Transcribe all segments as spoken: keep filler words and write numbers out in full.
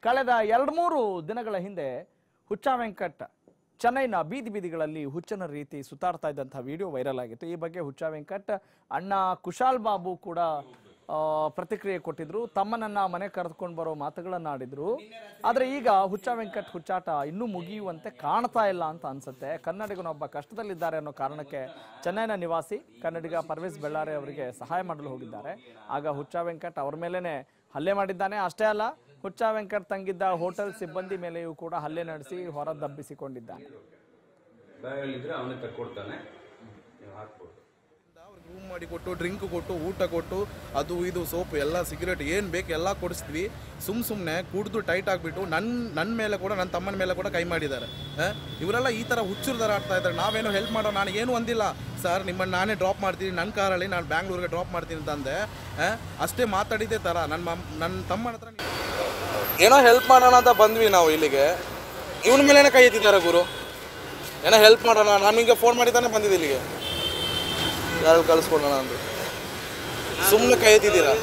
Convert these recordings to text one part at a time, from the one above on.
ಕಳೆದ ಎರಡು ಮೂರು ದಿನಗಳ ಹಿಂದೆ ಹುಚ್ಚ ವೆಂಕಟ್ ಚೆನ್ನೈನ ಬೀದಿ ಬೀದಿಗಳಲ್ಲಿ ಹುಚ್ಚನ ರೀತಿ ಸುತ್ತಾಡ್ತಾ ಇದ್ದಂಥ ವಿಡಿಯೋ ವೈರಲ್ ಆಗಿತ್ತು. ಈ ಬಗ್ಗೆ ಹುಚ್ಚ ವೆಂಕಟ್ ಅಣ್ಣ ಕುಶಾಲ್ ಬಾಬು ಕೂಡ ಪ್ರತಿಕ್ರಿಯೆ ಕೊಟ್ಟಿದ್ರು. ತಮ್ಮನನ್ನ ಮನೆ ಕರೆದುಕೊಂಡು ಬರೋ ಮಾತುಗಳನ್ನು ಆಡಿದ್ರು. ಆದರೆ ಈಗ ಹುಚ್ಚ ವೆಂಕಟ್ ಹುಚ್ಚಾಟ ಇನ್ನೂ ಮುಗಿಯುವಂತೆ ಕಾಣ್ತಾ ಇಲ್ಲ ಅಂತ ಅನ್ಸುತ್ತೆ. ಕನ್ನಡಿಗನೊಬ್ಬ ಕಷ್ಟದಲ್ಲಿದ್ದಾರೆ ಅನ್ನೋ ಕಾರಣಕ್ಕೆ ಚೆನ್ನೈನ ನಿವಾಸಿ ಕನ್ನಡಿಗ ಪರ್ವೇಸ್ ಬೆಳ್ಳಾರೆ ಅವರಿಗೆ ಸಹಾಯ ಮಾಡಲು ಹೋಗಿದ್ದಾರೆ. ಆಗ ಹುಚ್ಚ ವೆಂಕಟ್ ಅವ್ರ ಮೇಲೇನೆ ಹಲ್ಲೆ ಮಾಡಿದ್ದಾನೆ. ಅಷ್ಟೇ ಅಲ್ಲ, ಹುಚ್ಚ ವೆಂಕಟ್ ತಂಗಿದ್ದ ಹೋಟೆಲ್ ಸಿಬ್ಬಂದಿ ಮೇಲೆಯೂ ಕೂಡ ಹಲ್ಲೆ ನಡೆಸಿ ಹೊರ ದಬ್ಬಿಸಿಕೊಂಡಿದ್ದಾನೆ. ರೂಮ್ ಮಾಡಿ ಕೊಟ್ಟು, ಡ್ರಿಂಕ್ ಕೊಟ್ಟು, ಊಟ ಕೊಟ್ಟು, ಅದು ಇದು ಸೋಪ್ ಎಲ್ಲ ಸಿಗರೇಟ್ ಏನು ಬೇಕು ಎಲ್ಲ ಕೊಡಿಸ್ತೀವಿ. ಸುಮ್ ಸುಮ್ಮನೆ ಕುಡಿದು ಟೈಟ್ ಆಗಿಬಿಟ್ಟು ನನ್ನ ನನ್ನ ಮೇಲೆ ಕೂಡ ನನ್ನ ತಮ್ಮನ ಮೇಲೆ ಕೂಡ ಕೈ ಮಾಡಿದ್ದಾರೆ. ಇವರೆಲ್ಲ ಈ ಥರ ಹುಚ್ಚರ ಥರ ಆಡ್ತಾ ಇದ್ದಾರೆ. ನಾವೇನು ಹೆಲ್ಪ್ ಮಾಡೋ, ನಾನು ಏನು ಅಂದಿಲ್ಲ ಸರ್, ನಿಮ್ಮನ್ನು ನಾನೇ ಡ್ರಾಪ್ ಮಾಡ್ತೀನಿ, ನನ್ನ ಕಾರಲ್ಲಿ ನಾನು ಬ್ಯಾಂಗ್ಳೂರಿಗೆ ಡ್ರಾಪ್ ಮಾಡ್ತೀನಿ ಅಂತಂದೆ. ಅಷ್ಟೇ ಮಾತಾಡಿದ್ದೆ ಥರ ನನ್ನ ಮಮ್ ನನ್ನ ತಮ್ಮನ ಹತ್ರ ಏನೋ ಹೆಲ್ಪ್ ಮಾಡೋಣ ಅಂತ ಬಂದ್ವಿ ನಾವು ಇಲ್ಲಿಗೆ. ಇವನ ಮೇಲೇನೆ ಕೈ ಎತ್ತಿದ್ದಾರೆ ಗುರು. ಏನೋ ಹೆಲ್ಪ್ ಮಾಡೋಣ, ನಮಗೆ ಫೋನ್ ಮಾಡಿದ್ದಾನೆ ಬಂದಿದ್ದು ಇಲ್ಲಿಗೆ, ಯಾರು ಕಳಿಸ್ಕೊಡೋಣ ಅಂತ. ಸುಮ್ಮನೆ ಕೈ ಎತ್ತಿದ್ದೀರಾ?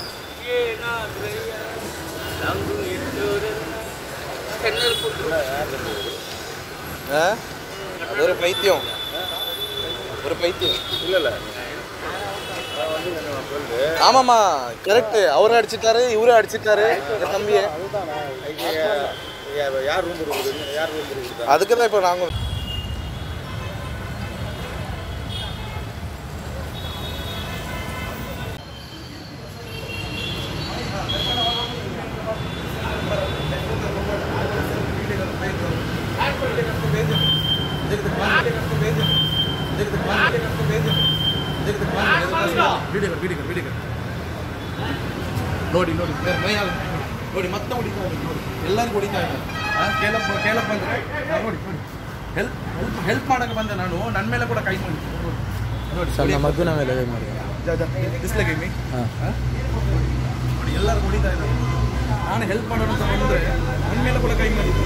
ಅದೊരു പൈത്യം, ஒரு பைத்தியம் இல்ல. ஆமாம்மா, கரெக்ட். அவரும் அடிச்சிட்டாரு, இவரும் அடிச்சிட்டாரு தம்பியை. அதுக்கு தான் இப்போ நாங்கள் ನೋಡಿ ನೋಡಿ ನೋಡಿ ಮತ್ತೆ ಹೊಡಿತಾ ಇದ್ದಾರೆ ನೋಡಿ, ಎಲ್ಲರಿಗೂ ಹೊಡಿತಾ ಇದ್ದಾರೆ. ಕೇಳಪ್ಪ ಕೇಳಪ್ಪ ಅಂದರೆ ನೋಡಿ ನೋಡಿ ಹೆಲ್ಪ್ ಹೆಲ್ಪ್ ಹೆಲ್ಪ್ ಮಾಡೋಕ್ಕೆ ಬಂದೆ ನಾನು, ನನ್ನ ಮೇಲೆ ಕೂಡ ಕೈ ಮಾಡಿ ನೋಡಿ ಸರ್, ನಮ್ಮ ಮಗುನ ಮೇಲೆ ಕೈ ಮಾಡಿ ದಿಸ್ಲಾಗೆ ಮೀ ನೋಡಿ, ಎಲ್ಲರಿಗೂ ಹೊಡಿತಾ ಇದ್ದಾರೆ. ನಾನು ಹೆಲ್ಪ್ ಮಾಡೋಣ ಅಂತ ಬಂದರೆ ನನ್ನ ಮೇಲೆ ಕೂಡ ಕೈ ಮಾಡಿ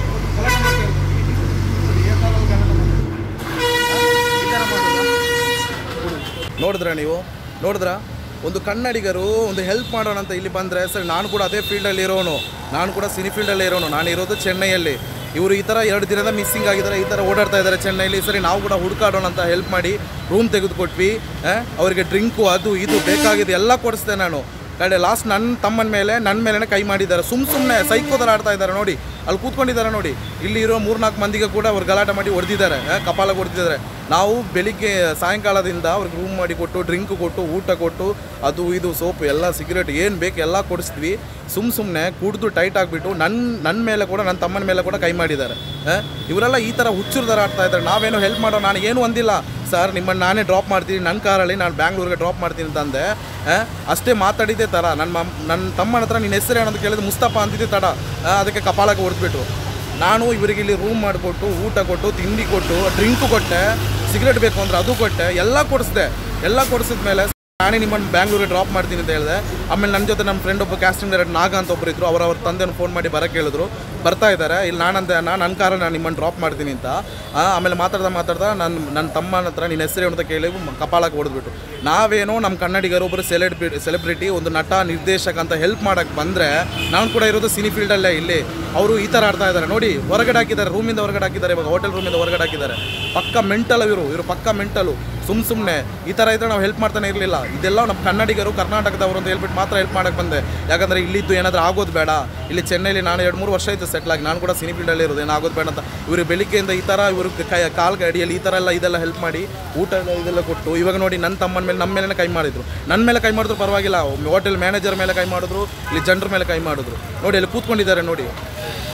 ನೋಡಿದ್ರ ನೀವು ನೋಡಿದ್ರ ಒಂದು ಕನ್ನಡಿಗರು ಒಂದು ಹೆಲ್ಪ್ ಮಾಡೋಣ ಅಂತ ಇಲ್ಲಿ ಬಂದರೆ ಸರಿ, ನಾನು ಕೂಡ ಅದೇ ಫೀಲ್ಡಲ್ಲಿ ಇರೋನು, ನಾನು ಕೂಡ ಸಿನಿ ಫೀಲ್ಡಲ್ಲಿ ಇರೋನು. ನಾನು ಇರೋದು ಚೆನ್ನೈಯಲ್ಲಿ. ಇವರು ಈ ಥರ ಎರಡು ದಿನದ ಮಿಸ್ಸಿಂಗ್ ಆಗಿದ್ದಾರೆ, ಈ ಥರ ಓಡಾಡ್ತಾ ಇದ್ದಾರೆ ಚೆನ್ನೈಲಿ. ಸರಿ, ನಾವು ಕೂಡ ಹುಡುಕಾಡೋಣ ಅಂತ ಹೆಲ್ಪ್ ಮಾಡಿ ರೂಮ್ ತೆಗೆದುಕೊಟ್ವಿ. ಅವರಿಗೆ ಡ್ರಿಂಕು ಅದು ಇದು ಬೇಕಾಗಿದೆ ಎಲ್ಲ ಕೊಡಿಸ್ದೆ ನಾನು. ಕಡೆ ಲಾಸ್ಟ್ ನನ್ನ ತಮ್ಮನ ಮೇಲೆ ನನ್ನ ಮೇಲೇ ಕೈ ಮಾಡಿದ್ದಾರೆ. ಸುಮ್ಮ ಸುಮ್ಮನೆ ಸೈಕೋದರ ಆಡ್ತಾ ಇದ್ದಾರೆ ನೋಡಿ, ಅಲ್ಲಿ ಕೂತ್ಕೊಂಡಿದ್ದಾರೆ ನೋಡಿ. ಇಲ್ಲಿ ಇರೋ ಮೂರ್ನಾಲ್ಕು ಮಂದಿಗೆ ಕೂಡ ಅವ್ರು ಗಲಾಟೆ ಮಾಡಿ ಹೊಡೆದಿದ್ದಾರೆ, ಕಪಾಲ ಹೊಡೆದಿದ್ದಾರೆ. ನಾವು ಬೆಳಿಗ್ಗೆ ಸಾಯಂಕಾಲದಿಂದ ಅವ್ರಿಗೆ ರೂಮ್ ಮಾಡಿ ಕೊಟ್ಟು, ಡ್ರಿಂಕ್ ಕೊಟ್ಟು, ಊಟ ಕೊಟ್ಟು, ಅದು ಇದು ಸೋಪ್ ಎಲ್ಲ ಸಿಗರೇಟ್ ಏನು ಬೇಕು ಎಲ್ಲ ಕೊಡಿಸ್ತೀವಿ. ಸುಮ್ಮ ಸುಮ್ಮನೆ ಕುಡಿದು ಟೈಟ್ ಆಗಿಬಿಟ್ಟು ನನ್ನ ನನ್ನ ಮೇಲೆ ಕೂಡ ನನ್ನ ತಮ್ಮನ ಮೇಲೆ ಕೂಡ ಕೈ ಮಾಡಿದ್ದಾರೆ. ಇವರೆಲ್ಲ ಈ ಥರ ಹುಚ್ಚರ ಥರ ಆಡ್ತಾ ಇದ್ದಾರೆ. ನಾವೇನು ಹೆಲ್ಪ್ ಮಾಡೋ, ನಾನು ಏನು ಅಂದಿಲ್ಲ ಸರ್, ನಿಮ್ಮನ್ನು ನಾನೇ ಡ್ರಾಪ್ ಮಾಡ್ತೀನಿ, ನನ್ನ ಕಾರಲ್ಲಿ ನಾನು ಬ್ಯಾಂಗ್ಳೂರಿಗೆ ಡ್ರಾಪ್ ಮಾಡ್ತೀನಿ ಅಂತಂದೆ. ಅಷ್ಟೇ ಮಾತಾಡಿದ್ದೆ ಥರ ನನ್ನ ಮಮ್ ನನ್ನ ತಮ್ಮನ ಹತ್ರ ನಿನ್ನ ಹೆಸರು ಏನಂತ ಕೇಳಿದ್ರೆ ಮುಸ್ತಫ ಅಂತಿದ್ದೆ ತಡ. ಅದಕ್ಕೆ ಕಪಾಲಕ್ಕೆ ಹೊಡೆದ್ಬಿಟ್ಟು ನಾನು ಇವರಿಗೆ ಇಲ್ಲಿ ರೂಮ್ ಮಾಡಿಕೊಟ್ಟು, ಊಟ ಕೊಟ್ಟು, ತಿಂಡಿ ಕೊಟ್ಟು, ಡ್ರಿಂಕು ಕೊಟ್ಟೆ, ಸಿಗರೇಟ್ ಬೇಕು ಅಂದರೆ ಅದು ಕೊಟ್ಟೆ, ಎಲ್ಲ ಕೊಡಿಸ್ದೆ. ಎಲ್ಲ ಕೊಡಿಸಿದ ಮೇಲೆ ನಾನೇ ನಿಮ್ಮನ್ನು ಬ್ಯಾಂಗ್ಳೂರಿಗೆ ಡ್ರಾಪ್ ಮಾಡ್ತೀನಿ ಅಂತ ಹೇಳಿದೆ. ಆಮೇಲೆ ನನ್ನ ಜೊತೆ ನಮ್ಮ ಫ್ರೆಂಡ್ ಒಬ್ಬ ಕ್ಯಾಸ್ಟಿಂಗ್ ಡೈರೆಕ್ಟರ್ ನಾಗ ಅಂತ ಒಬ್ಬರು ಇದ್ದರು. ಅವರ ಅವ್ರ ತಂದೆನ ಫೋನ್ ಮಾಡಿ ಬರೋಕ್ಕೆ ಹೇಳಿದ್ರು. ಬರ್ತಾ ಇದ್ದಾರೆ. ಇಲ್ಲಿ ನಾನಂತೆ ನಾನು ನನ್ನ ಕಾರಲ್ಲಿ ನಾನು ನಿಮ್ಮನ್ನು ಡ್ರಾಪ್ ಮಾಡ್ತೀನಿ ಅಂತ. ಆಮೇಲೆ ಮಾತಾಡ್ತಾ ಮಾತಾಡ್ತಾ ನನ್ನ ನನ್ನ ತಮ್ಮನ ಹತ್ರ ನಿನ್ನ ಹೆಸರು ಅಂತ ಕೇಳಿ ಕಪಾಲಕ್ಕೆ ಹೊಡೆದ್ಬಿಟ್ಟು, ನಾವೇನೋ ನಮ್ಮ ಕನ್ನಡಿಗರು ಒಬ್ಬರು ಸೆಲೆಬ್ರಿ ಸೆಲೆಬ್ರಿಟಿ ಒಂದು ನಟ ನಿರ್ದೇಶಕ ಅಂತ ಹೆಲ್ಪ್ ಮಾಡೋಕ್ಕೆ ಬಂದರೆ, ನಾನು ಕೂಡ ಇರೋದು ಸಿನಿ ಫೀಲ್ಡಲ್ಲೇ ಇಲ್ಲಿ. ಅವರು ಈ ಥರ ಆಡ್ತಾ ಇದ್ದಾರೆ ನೋಡಿ. ಹೊರಗಡೆ ಹಾಕಿದ್ದಾರೆ, ರೂಮಿಂದ ಹೊರಗಡೆ ಹಾಕಿದ್ದಾರೆ, ಇವಾಗ ಹೋಟೆಲ್ ರೂಮಿಂದ ಹೊರಗಡೆ ಹಾಕಿದ್ದಾರೆ. ಪಕ್ಕ ಮೆಂಟಲ್ ಇವರು ಇವರು ಪಕ್ಕ ಮೆಂಟಲು. ಸುಮ್ಮ ಸುಮ್ಮನೆ ಈ ಥರ ಇದ್ದರೆ ನಾವು ಹೆಲ್ಪ್ ಮಾಡ್ತಾನೆ ಇರಲಿಲ್ಲ. ಇದೆಲ್ಲ ನಮ್ಮ ಕನ್ನಡಿಗರು ಕರ್ನಾಟಕದವರು ಅಂತ ಹೇಳ್ಬಿಟ್ಟು ಮಾತ್ರ ಹೆಲ್ಪ್ ಮಾಡೋಕ್ಕೆ ಬಂದೆ. ಯಾಕಂದರೆ ಇಲ್ಲಿದ್ದು ಏನಾದರೂ ಆಗೋದು ಬೇಡ. ಇಲ್ಲಿ ಚೆನ್ನೈಲಿ ನಾನು ಎರಡು ಮೂರು ವರ್ಷ ಆಯಿತು ಸೆಟ್ಲ್ ಆಗಿ, ನಾನು ಕೂಡ ಸಿನಿ ಫೀಲ್ಡಲ್ಲಿ ಇರೋದು, ಏನು ಆಗೋದು ಬೇಡ ಅಂತ ಇವರು ಬೆಳಿಗ್ಗೆಯಿಂದ ಈ ಥರ ಇವರು ಕೈ ಕಾಲ್ಗೆ ಅಡಿಯಲ್ಲಿ ಈ ಥರ ಎಲ್ಲ ಇದೆಲ್ಲ ಹೆಲ್ಪ್ ಮಾಡಿ ಊಟ ಇದೆಲ್ಲ ಕೊಟ್ಟು, ಇವಾಗ ನೋಡಿ ನನ್ನ ತಮ್ಮನ ಮೇಲೆ ನಮ್ಮ ಮೇಲೆ ಕೈ ಮಾಡಿದ್ರು. ನನ್ನ ಮೇಲೆ ಕೈ ಮಾಡಿದ್ರು ಪರವಾಗಿಲ್ಲ, ಹೋಟೆಲ್ ಮ್ಯಾನೇಜರ್ ಮೇಲೆ ಕೈ ಮಾಡಿದ್ರು, ಇಲ್ಲಿ ಜನರ ಮೇಲೆ ಕೈ ಮಾಡಿದ್ರು ನೋಡಿ. ಅಲ್ಲಿ ಕೂತ್ಕೊಂಡಿದ್ದಾರೆ ನೋಡಿ.